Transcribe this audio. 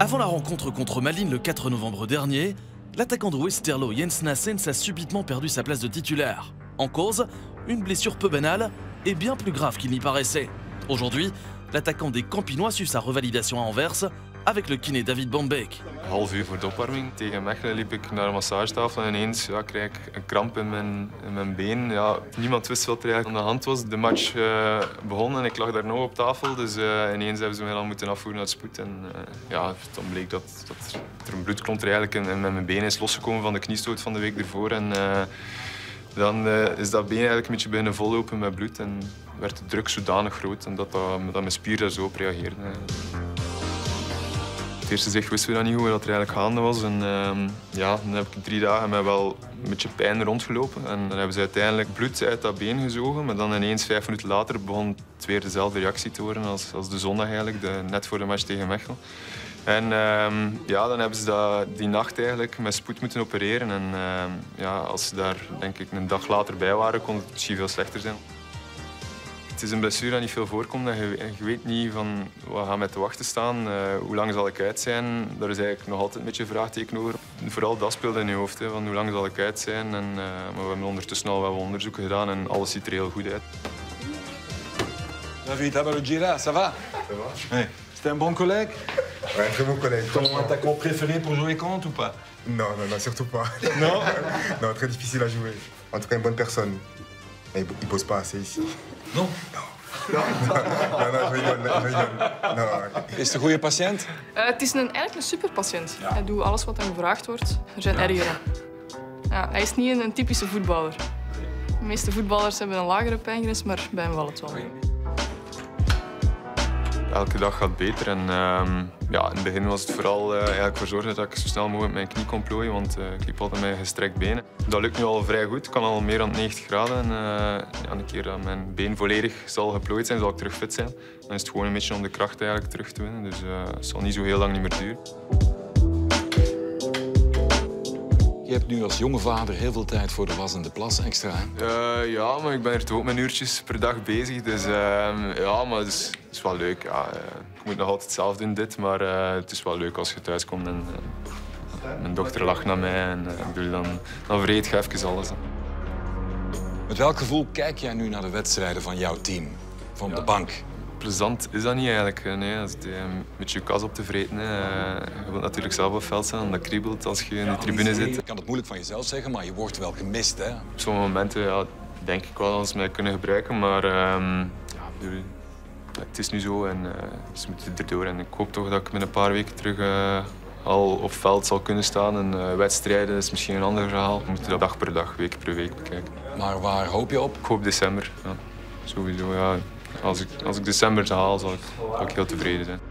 Avant la rencontre contre Malines le 4 novembre dernier, l'attaquant de Westerlo Jens Naessens a subitement perdu sa place de titulaire. En cause, une blessure peu banale et bien plus grave qu'il n'y paraissait. Aujourd'hui, l'attaquant des Campinois suit sa revalidation à Anvers avec le kiné David Bambeek. Half uur voor de opwarming tegen Mechelen liep ik naar een massagetafel en ineens kreeg ik een kramp in mijn been. Ja, niemand wist wat er eigenlijk aan de hand was. De match begon en ik lag daar nog op tafel, dus ineens hebben ze mij dan moeten afvoeren naar het spoed. En ja, dan bleek dat er een bloedklont er eigenlijk in mijn been is losgekomen van de kniestoot van de week ervoor. En dan is dat been eigenlijk een beetje beginnen vollopen met bloed en werd de druk zodanig groot en dat mijn spier daar zo op reageerde. Het eerste zicht wisten we dan niet hoe dat er eigenlijk gaande was. En ja, dan heb ik 3 dagen met wel een beetje pijn rondgelopen. En dan hebben ze uiteindelijk bloed uit dat been gezogen. Maar dan ineens 5 minuten later begon het weer dezelfde reactie te worden als de zondag eigenlijk, net voor de match tegen Mechelen. En ja, dan hebben ze die nacht eigenlijk met spoed moeten opereren. En ja, als ze daar denk ik een dag later bij waren, kon het misschien veel slechter zijn. Het is een blessure dat niet veel voorkomt. Je weet niet van wat gaat mij te wachten staan, hoe lang zal ik uit zijn. Daar is eigenlijk nog altijd een beetje een vraagteken over. Vooral dat speelde in je hoofd, hè, van hoe lang zal ik uit zijn. Maar we hebben ondertussen al wel onderzoeken gedaan en alles ziet er heel goed uit. David, ça va le Gira, ça va? Ça va? Oui. C'était un bon collègue? Ouais, un très bon collègue. Ton attaquant préféré pour jouer contre ou pas? Non, surtout pas. Non? Non, très difficile à jouer. En tout cas, une bonne personne. Mais il pose pas assez ici. Non? Non, je rigole. Non. Is het een goede patiënt? Het is eigenlijk een superpatiënt. Ja. Hij doet alles wat hem gevraagd wordt. Er zijn ergeren. Ja, hij is niet een typische voetballer. De meeste voetballers hebben een lagere pijngrens, maar bij hem valt het wel. Elke dag gaat beter en ja, in het begin was het vooral eigenlijk voor zorgen dat ik zo snel mogelijk mijn knie kon plooien, want ik liep altijd met gestrekt benen. Dat lukt nu al vrij goed, ik kan al meer dan 90 graden en ja, een keer dat mijn been volledig zal geplooid zijn, zal ik terug fit zijn. Dan is het gewoon een beetje om de kracht eigenlijk terug te winnen, dus het zal niet zo heel lang niet meer duren. Je hebt nu als jonge vader heel veel tijd voor de was en de plas extra, hè? Ja, maar ik ben er toch ook met uurtjes per dag bezig. Dus ja, maar het is wel leuk. Ja. Ik moet nog altijd zelf doen dit, maar het is wel leuk als je thuis komt en mijn dochter lacht naar mij. En dan vergeet je even alles. Met welk gevoel kijk jij nu naar de wedstrijden van jouw team? Van de bank? Plezant is dat niet eigenlijk. Nee. Dat is een beetje je kas op te vreten. Je wilt natuurlijk zelf op het veld staan, dat kriebelt als je in de tribune zit. Je kan het moeilijk van jezelf zeggen, maar je wordt wel gemist, hè? Op sommige momenten ja, denk ik wel dat ze mij kunnen gebruiken, maar ja, het is nu zo en ze moeten erdoor. En ik hoop toch dat ik met een paar weken terug al op veld zal kunnen staan. En wedstrijden is misschien een ander verhaal. We moeten dat dag per dag, week per week bekijken. Maar waar hoop je op? Ik hoop december, ja. Sowieso. Ja. Als ik december haal, zal ik heel tevreden zijn.